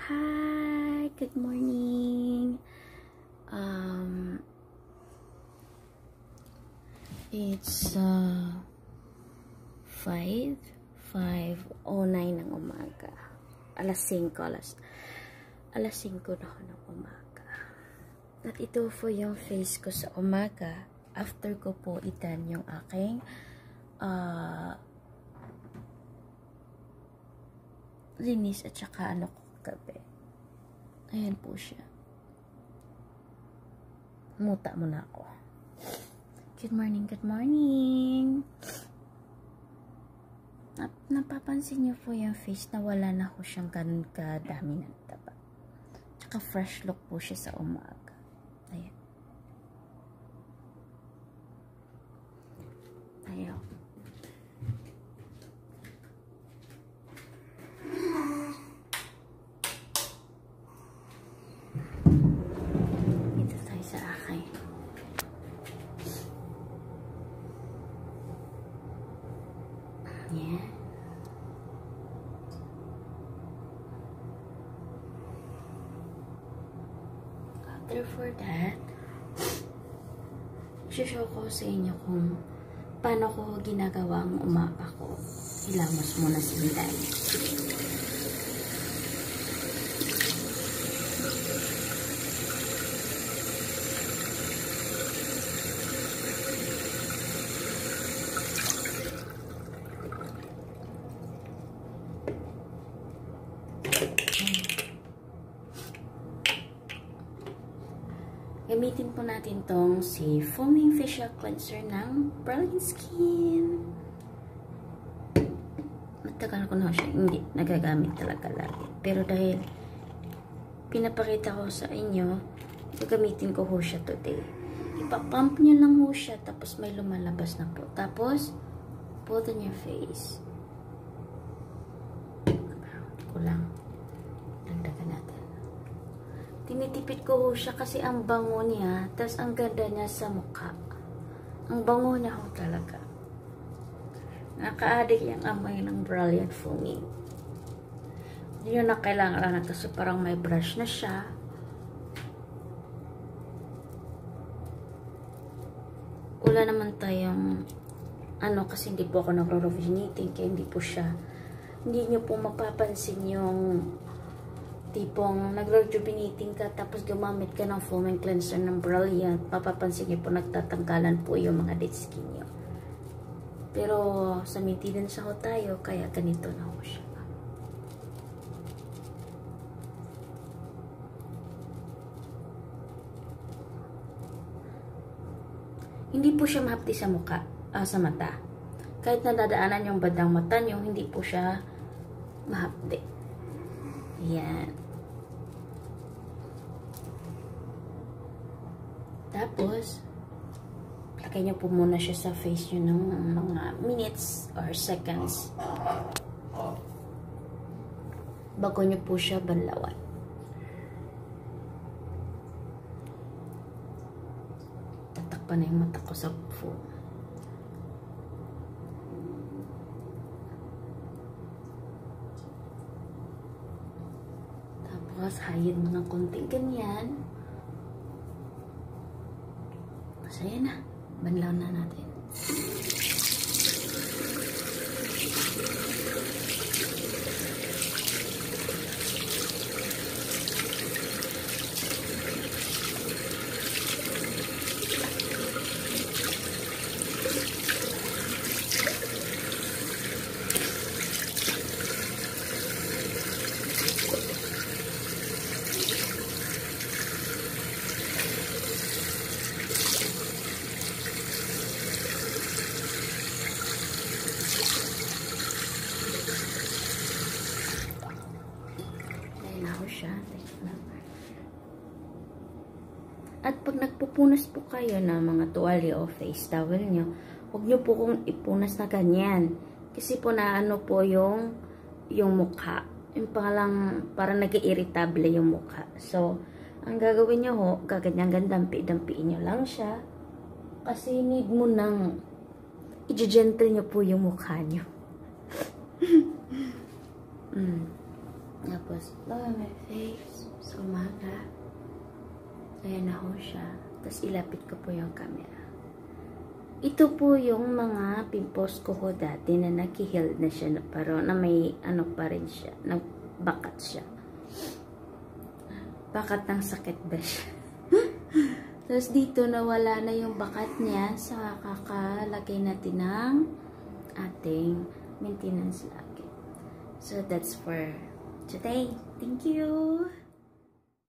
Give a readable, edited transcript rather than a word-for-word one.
Hi, good morning. It's 5:09 ng umaga. Alas 5 na ako ng umaga. At ito po yung face ko sa umaga. After ko po itan yung aking linis at saka ano ko gabi. Ayan po siya. Muta muna ako. Good morning, good morning. Napapansin niyo po yung face na wala na ko siyang ganun kadami ng taba. Tsaka fresh look po siya sa umaga. Ayan. Ayan. Ito tayo sa akin. Yeah. After for that, show ko sa inyo kung paano ko ginagawa ang umapa ko. Ilamos muna si Milan. Gamitin po natin tong si Foaming Facial Cleanser ng Brilliant Skin. Matagal ko na siya hindi nagagamit talaga lagi. Pero dahil pinapakita ko sa inyo, gagamitin ko ho siya today. Ipapump nyo lang ho siya, tapos may lumalabas na po. Tapos, put on your face. Kulang. Dagdagan natin. Tinitipid ko ho siya kasi ang bango niya, tapos ang ganda niya sa mukha. Ang bango niya ho talaga. Nakaadik yung amoy ng Brilliant Foaming. Hindi nyo na kailangan na kasi parang may brush na siya. Wala naman tayong kasi hindi po ako nagro-rejuvenating kaya hindi nyo po mapapansin yung tipong nag-rejuvenating ka tapos gumamit ka ng foaming cleanser ng Brilliant, mapapansin niyo po nagtatanggalan po yung mga dead skin niyo. Pero sa maintenance ho tayo, kaya ganito na ho siya. Hindi po siya mahapdi sa mukha, sa mata. Kahit nadadaanan yung bandang mata niyo, hindi po siya mahapdi. Ayan. Tapos, lagay nyo po muna siya sa face nyo ng mga minutes or seconds. Bago nyo po siya banlawan. Tatakpan na yung mata ko sa foam. Tapos, hayad mo ng konting ganyan. Masaya na. Banlaw na natin. Siya. At pag nagpupunas po kayo ng mga tuwalya o face towel nyo, huwag nyo po kung ipunas na ganyan. Kasi po naano po yung mukha. Yung parang nag-irritable yung mukha. So, ang gagawin nyo ho, gaganyan dampi-dampiin nyo lang siya. Kasi need mo nang i-gentle nyo po yung mukha nyo. Tapos, lower my face sa umaga. Ayan na ho siya. Tapos, ilapit ko po yung camera. Ito po yung mga pimples ko ho dati na nag-heal na siya. Pero na may ano pa rin siya. Nagbakat siya. Bakat ng sakit ba siya? Tapos, dito nawala na yung bakat niya sa kakalagay natin ng ating maintenance lagi. So, that's for today. Thank you!